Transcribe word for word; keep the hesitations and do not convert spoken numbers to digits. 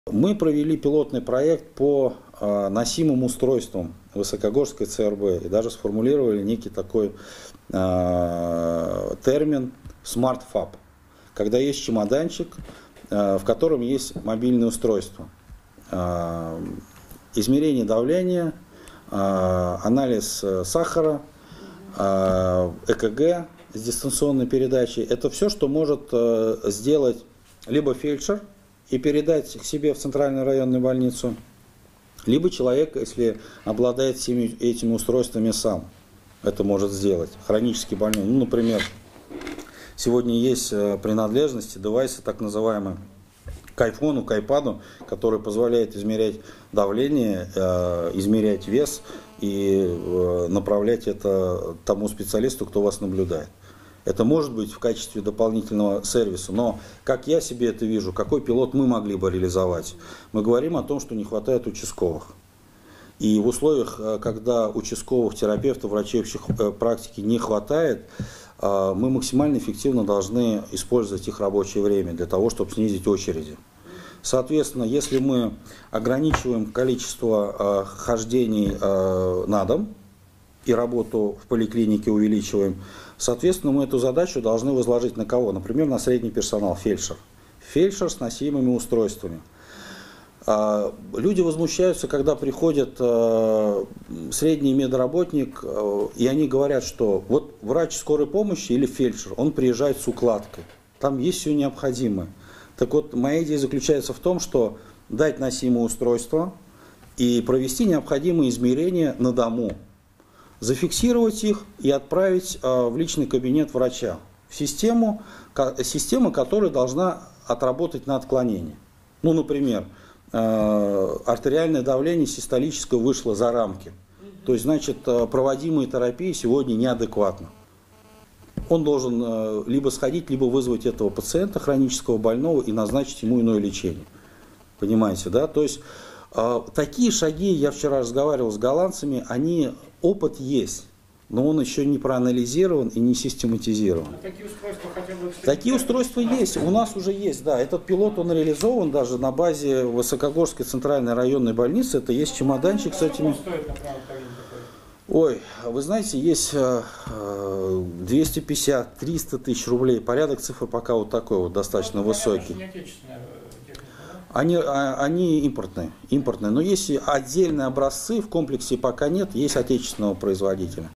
Мы провели пилотный проект по э, носимым устройствам Высокогорской ЦРБ и даже сформулировали некий такой э, термин Smart Fob, когда есть чемоданчик, э, в котором есть мобильное устройство, э, измерение давления, э, анализ сахара, э, ЭКГ с дистанционной передачей. Это все, что может э, сделать либо фельдшер и передать к себе в центральную районную больницу, либо человек, если обладает всеми этими устройствами сам, это может сделать. Хронически больной. Ну, например, сегодня есть принадлежности, девайсы, так называемые, к айфону, к айпаду, которые позволяют измерять давление, измерять вес и направлять это тому специалисту, кто вас наблюдает. Это может быть в качестве дополнительного сервиса, но как я себе это вижу, какой пилот мы могли бы реализовать? Мы говорим о том, что не хватает участковых. И в условиях, когда участковых терапевтов, врачей общей практики не хватает, мы максимально эффективно должны использовать их рабочее время для того, чтобы снизить очереди. Соответственно, если мы ограничиваем количество хождений на дом и работу в поликлинике увеличиваем, соответственно, мы эту задачу должны возложить на кого? Например, на средний персонал, фельдшер. Фельдшер с носимыми устройствами. Люди возмущаются, когда приходит средний медработник, и они говорят, что вот врач скорой помощи или фельдшер, он приезжает с укладкой. Там есть все необходимое. Так вот, моя идея заключается в том, что дать носимое устройство и провести необходимые измерения на дому. Зафиксировать их и отправить э, в личный кабинет врача, в систему, ка, система, которая должна отработать на отклонение. Ну, например, э, артериальное давление систолическое вышло за рамки. То есть, значит, э, проводимая терапия сегодня неадекватна. Он должен э, либо сходить, либо вызвать этого пациента, хронического больного, и назначить ему иное лечение. Понимаете, да? То есть, э, такие шаги, я вчера разговаривал с голландцами, они... Опыт есть, но он еще не проанализирован и не систематизирован. А такие устройства хотя бы... Такие устройства есть, у нас уже есть, да. Этот пилот, он реализован даже на базе Высокогорской центральной районной больницы. Это есть чемоданчик с этими... Ой, вы знаете, есть двести пятьдесят — триста тысяч рублей. Порядок цифр пока вот такой вот, достаточно ну, высокий. Они, они импортные, импортные, но есть отдельные образцы, в комплексе пока нет, есть отечественного производителя.